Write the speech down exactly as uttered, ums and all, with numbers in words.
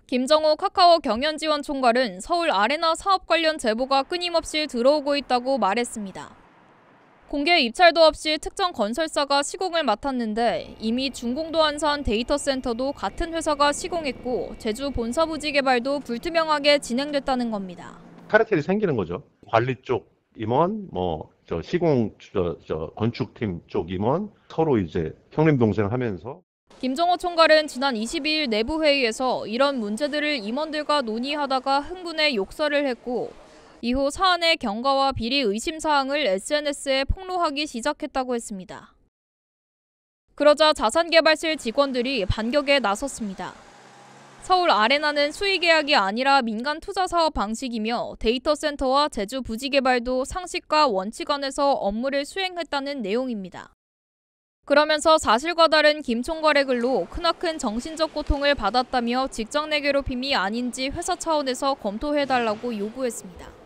김정호 카카오 경연지원 총괄은 서울 아레나 사업 관련 제보가 끊임없이 들어오고 있다고 말했습니다. 공개 입찰도 없이 특정 건설사가 시공을 맡았는데 이미 중공도 안산 데이터 센터도 같은 회사가 시공했고 제주 본사 부지 개발도 불투명하게 진행됐다는 겁니다. 카르텔이 생기는 거죠. 관리 쪽 임원, 뭐 저 시공 저, 저 건축팀 쪽 임원 서로 이제 형님 동생 하면서. 김정호 총괄은 지난 이십이일 내부 회의에서 이런 문제들을 임원들과 논의하다가 흥분해 욕설을 했고 이후 사안의 경과와 비리 의심 사항을 에스엔에스에 폭로하기 시작했다고 했습니다. 그러자 자산개발실 직원들이 반격에 나섰습니다. 서울 아레나는 수의계약이 아니라 민간 투자 사업 방식이며 데이터 센터와 제주 부지 개발도 상식과 원칙 안에서 업무를 수행했다는 내용입니다. 그러면서 사실과 다른 김 총괄의 글로 크나큰 정신적 고통을 받았다며 직장 내 괴롭힘이 아닌지 회사 차원에서 검토해달라고 요구했습니다.